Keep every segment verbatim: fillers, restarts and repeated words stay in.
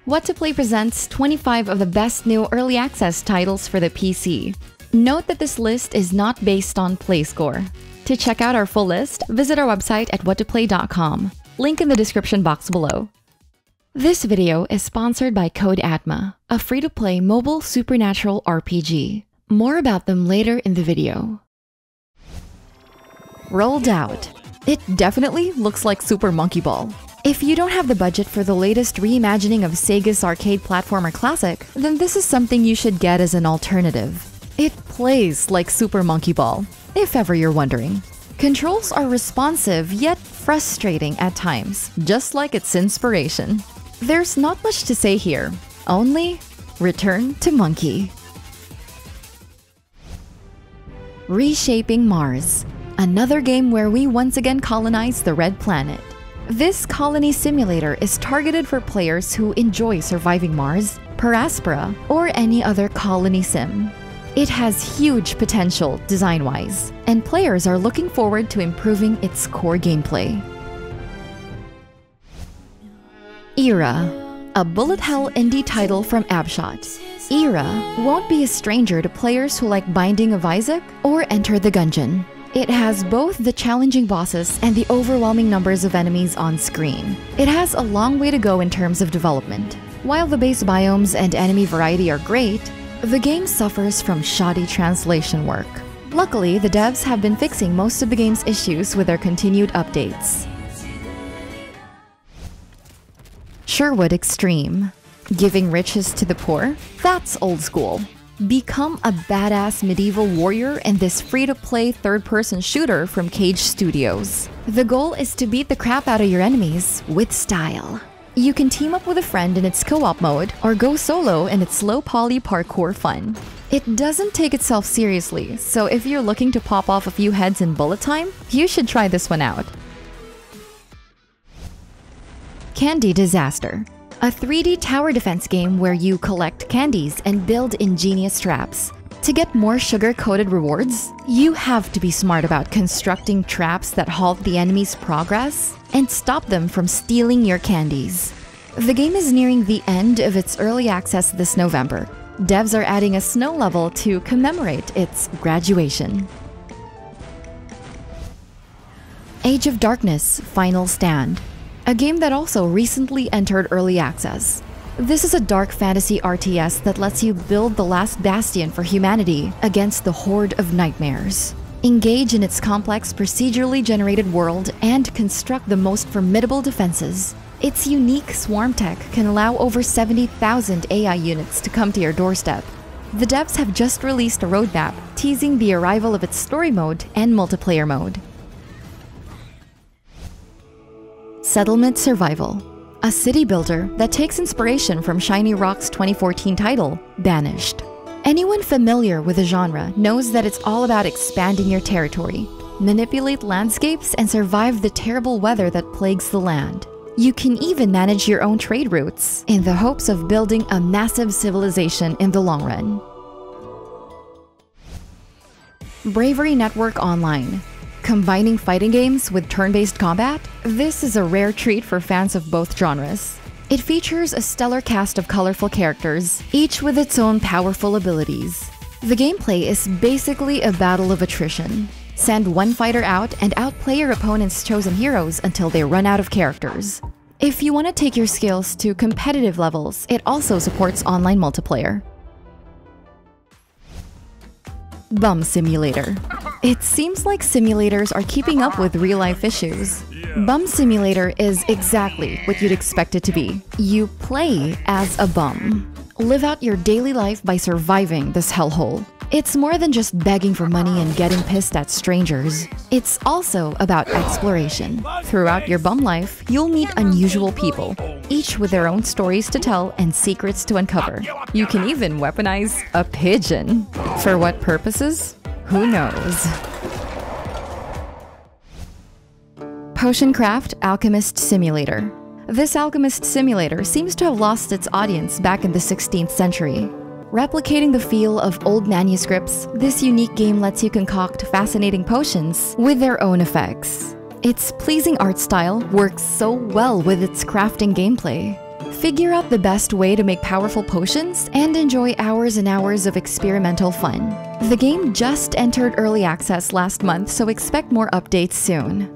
What to Play presents twenty-five of the best new early access titles for the P C. Note that this list is not based on PlayScore. To check out our full list, visit our website at what to play dot com. Link in the description box below. This video is sponsored by Code Atma, a free-to-play mobile supernatural R P G. More about them later in the video. Rolled out. It definitely looks like Super Monkey Ball. If you don't have the budget for the latest reimagining of Sega's arcade platformer classic, then this is something you should get as an alternative. It plays like Super Monkey Ball, if ever you're wondering. Controls are responsive yet frustrating at times, just like its inspiration. There's not much to say here, only return to Monkey. Reshaping Mars. Another game where we once again colonize the Red Planet. This colony simulator is targeted for players who enjoy surviving Mars, Paraspora, or any other colony sim. It has huge potential design-wise, and players are looking forward to improving its core gameplay. Era, a bullet hell indie title from Abshot. Era won't be a stranger to players who like Binding of Isaac or Enter the Gungeon. It has both the challenging bosses and the overwhelming numbers of enemies on screen. It has a long way to go in terms of development. While the base biomes and enemy variety are great, the game suffers from shoddy translation work. Luckily, the devs have been fixing most of the game's issues with their continued updates. Sherwood Extreme. Giving riches to the poor? That's old school. Become a badass medieval warrior in this free-to-play third-person shooter from Cage Studios. The goal is to beat the crap out of your enemies with style. You can team up with a friend in its co-op mode, or go solo in its low-poly parkour fun. It doesn't take itself seriously, so if you're looking to pop off a few heads in bullet time, you should try this one out. Candy Disaster. A three D tower defense game where you collect candies and build ingenious traps. To get more sugar-coated rewards, you have to be smart about constructing traps that halt the enemy's progress and stop them from stealing your candies. The game is nearing the end of its early access this November. Devs are adding a snow level to commemorate its graduation. Age of Darkness: Final Stand. A game that also recently entered early access. This is a dark fantasy R T S that lets you build the last bastion for humanity against the horde of nightmares. Engage in its complex procedurally generated world and construct the most formidable defenses. Its unique swarm tech can allow over seventy thousand A I units to come to your doorstep. The devs have just released a roadmap teasing the arrival of its story mode and multiplayer mode. Settlement Survival. A city builder that takes inspiration from Shiny Rock's twenty fourteen title, Banished. Anyone familiar with the genre knows that it's all about expanding your territory, manipulate landscapes, and survive the terrible weather that plagues the land. You can even manage your own trade routes in the hopes of building a massive civilization in the long run. Bravery Network Online. Combining fighting games with turn-based combat? This is a rare treat for fans of both genres. It features a stellar cast of colorful characters, each with its own powerful abilities. The gameplay is basically a battle of attrition. Send one fighter out and outplay your opponent's chosen heroes until they run out of characters. If you want to take your skills to competitive levels, it also supports online multiplayer. Bum Simulator. It seems like simulators are keeping up with real-life issues. Bum Simulator is exactly what you'd expect it to be. You play as a bum. Live out your daily life by surviving this hellhole. It's more than just begging for money and getting pissed at strangers. It's also about exploration. Throughout your bum life, you'll meet unusual people, each with their own stories to tell and secrets to uncover. You can even weaponize a pigeon. For what purposes? Who knows? Potioncraft Alchemist Simulator. This alchemist simulator seems to have lost its audience back in the sixteenth century. Replicating the feel of old manuscripts, this unique game lets you concoct fascinating potions with their own effects. Its pleasing art style works so well with its crafting gameplay. Figure out the best way to make powerful potions and enjoy hours and hours of experimental fun. The game just entered early access last month, so expect more updates soon.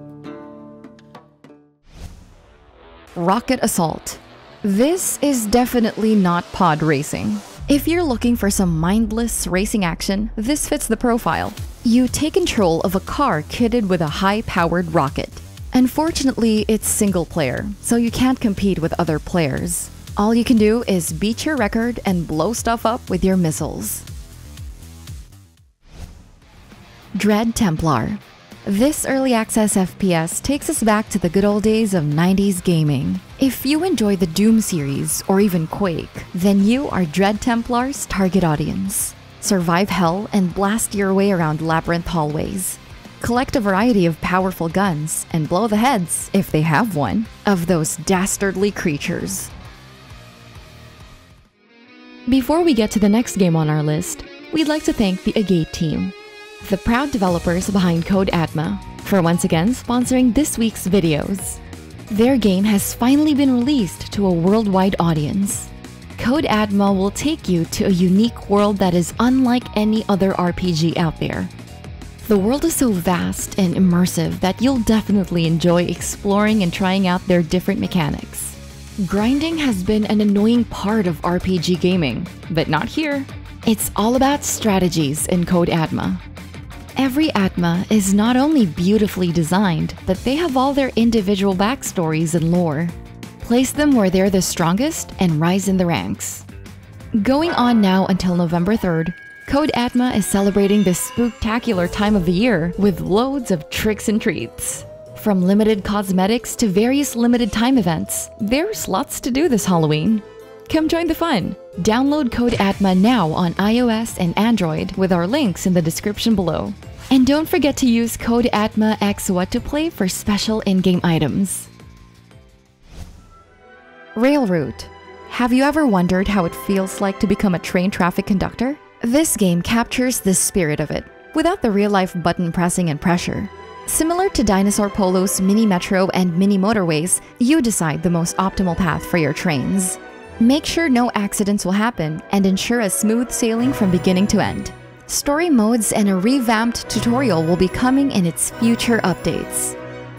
Rocket Assault. This is definitely not pod racing. If you're looking for some mindless racing action, this fits the profile. You take control of a car kitted with a high-powered rocket. Unfortunately, it's single player, so you can't compete with other players. All you can do is beat your record and blow stuff up with your missiles. Dread Templar. This early access F P S takes us back to the good old days of nineties gaming. If you enjoy the Doom series or even Quake, then you are Dread Templar's target audience. Survive hell and blast your way around labyrinth hallways. Collect a variety of powerful guns and blow the heads, if they have one, of those dastardly creatures. Before we get to the next game on our list, we'd like to thank the Agate team, the proud developers behind Code Atma, for once again sponsoring this week's videos. Their game has finally been released to a worldwide audience. Code Atma will take you to a unique world that is unlike any other R P G out there. The world is so vast and immersive that you'll definitely enjoy exploring and trying out their different mechanics. Grinding has been an annoying part of R P G gaming, but not here. It's all about strategies in Code Atma. Every Atma is not only beautifully designed, but they have all their individual backstories and lore. Place them where they're the strongest and rise in the ranks. Going on now until November third, Code Atma is celebrating this spooktacular time of the year with loads of tricks and treats. From limited cosmetics to various limited time events, there's lots to do this Halloween. Come join the fun! Download Code Atma now on iOS and Android with our links in the description below. And don't forget to use code Atma X What to Play for special in-game items. Railroute. Have you ever wondered how it feels like to become a train traffic conductor? This game captures the spirit of it, without the real-life button pressing and pressure. Similar to Dinosaur Polo's Mini Metro and Mini Motorways, you decide the most optimal path for your trains. Make sure no accidents will happen and ensure a smooth sailing from beginning to end. Story modes and a revamped tutorial will be coming in its future updates.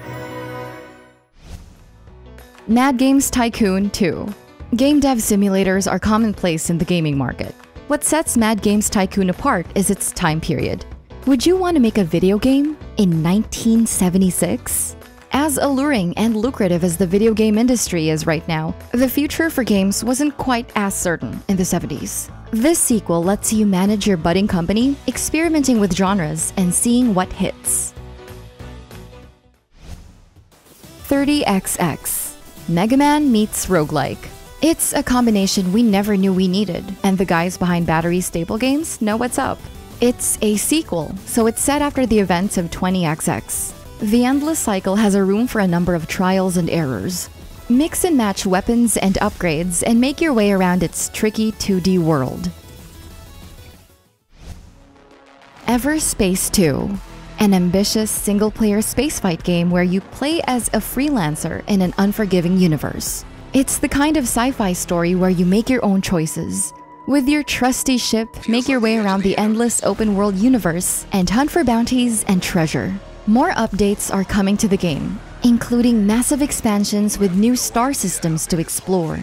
Mad Games Tycoon two. Game dev simulators are commonplace in the gaming market. What sets Mad Games Tycoon apart is its time period. Would you want to make a video game in nineteen seventy-six? As alluring and lucrative as the video game industry is right now, the future for games wasn't quite as certain in the seventies. This sequel lets you manage your budding company, experimenting with genres and seeing what hits. thirty X X. Mega Man meets roguelike. It's a combination we never knew we needed, and the guys behind Battery Staple Games know what's up. It's a sequel, so it's set after the events of twenty X X. The endless cycle has a room for a number of trials and errors. Mix and match weapons and upgrades and make your way around its tricky two D world. Everspace two. An ambitious single-player spacefight game where you play as a freelancer in an unforgiving universe. It's the kind of sci-fi story where you make your own choices. With your trusty ship, make your way around the endless open-world universe and hunt for bounties and treasure. More updates are coming to the game, including massive expansions with new star systems to explore.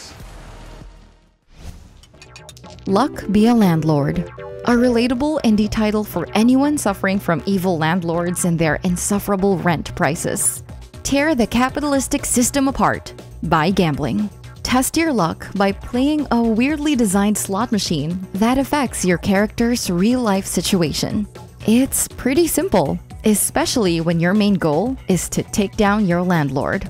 Luck Be a Landlord. A relatable indie title for anyone suffering from evil landlords and their insufferable rent prices. Tear the capitalistic system apart by gambling. Test your luck by playing a weirdly designed slot machine that affects your character's real-life situation. It's pretty simple, especially when your main goal is to take down your landlord.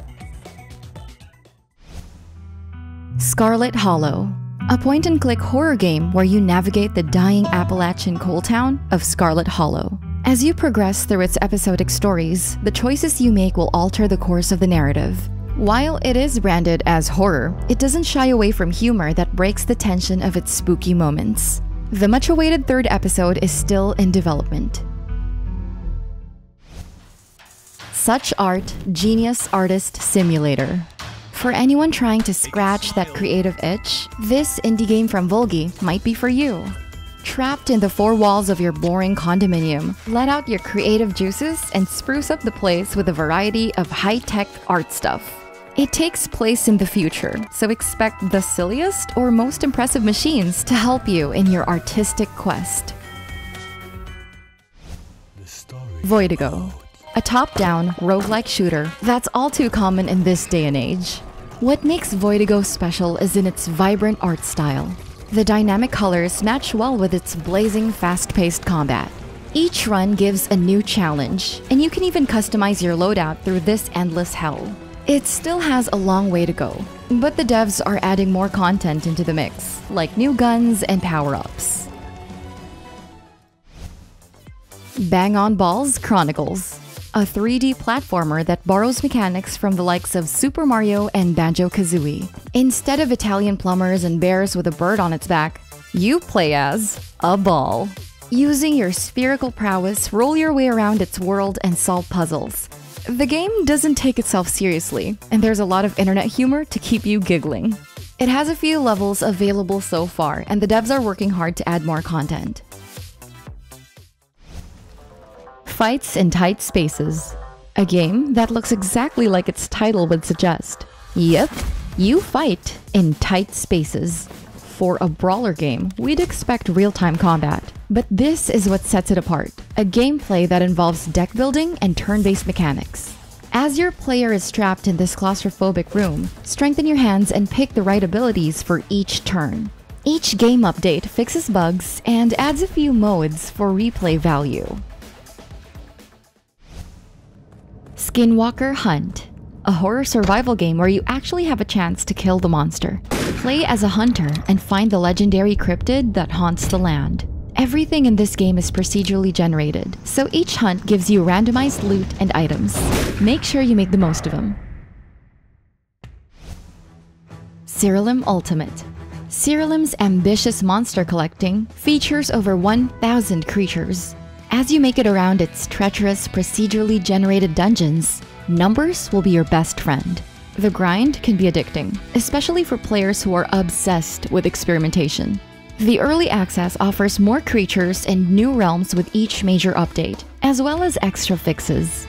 Scarlet Hollow. A point-and-click horror game where you navigate the dying Appalachian coal town of Scarlet Hollow. As you progress through its episodic stories, the choices you make will alter the course of the narrative. While it is branded as horror, it doesn't shy away from humor that breaks the tension of its spooky moments. The much-awaited third episode is still in development. Such Art Genius Artist Simulator. For anyone trying to scratch that creative itch, this indie game from Volgi might be for you. Trapped in the four walls of your boring condominium, let out your creative juices and spruce up the place with a variety of high-tech art stuff. It takes place in the future, so expect the silliest or most impressive machines to help you in your artistic quest. Voidigo, a top-down, roguelike shooter that's all too common in this day and age. What makes Voidigo special is in its vibrant art style. The dynamic colors match well with its blazing, fast-paced combat. Each run gives a new challenge, and you can even customize your loadout through this endless hell. It still has a long way to go, but the devs are adding more content into the mix, like new guns and power-ups. Bang On Balls Chronicles, a three D platformer that borrows mechanics from the likes of Super Mario and Banjo-Kazooie. Instead of Italian plumbers and bears with a bird on its back, you play as a ball. Using your spherical prowess, roll your way around its world and solve puzzles. The game doesn't take itself seriously, and there's a lot of internet humor to keep you giggling. It has a few levels available so far, and the devs are working hard to add more content. Fights in Tight Spaces, a game that looks exactly like its title would suggest. Yep, you fight in tight spaces. For a brawler game, we'd expect real-time combat, but this is what sets it apart, a gameplay that involves deck building and turn-based mechanics. As your player is trapped in this claustrophobic room, strengthen your hands and pick the right abilities for each turn. Each game update fixes bugs and adds a few modes for replay value. Skinwalker Hunt, a horror survival game where you actually have a chance to kill the monster. Play as a hunter and find the legendary cryptid that haunts the land. Everything in this game is procedurally generated, so each hunt gives you randomized loot and items. Make sure you make the most of them. Siralim Ultimate. Siralim's ambitious monster collecting features over one thousand creatures. As you make it around its treacherous, procedurally generated dungeons, numbers will be your best friend. The grind can be addicting, especially for players who are obsessed with experimentation. The early access offers more creatures and new realms with each major update, as well as extra fixes.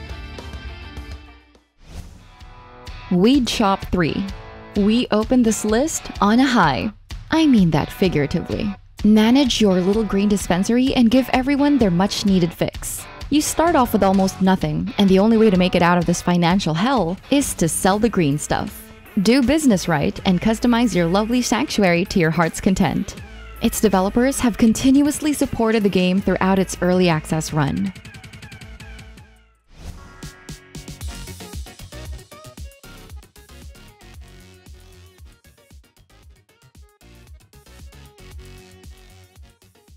Weed Shop three. We open this list on a high. I mean that figuratively. Manage your little green dispensary and give everyone their much-needed fix. You start off with almost nothing, and the only way to make it out of this financial hell is to sell the green stuff. Do business right and customize your lovely sanctuary to your heart's content. Its developers have continuously supported the game throughout its early access run.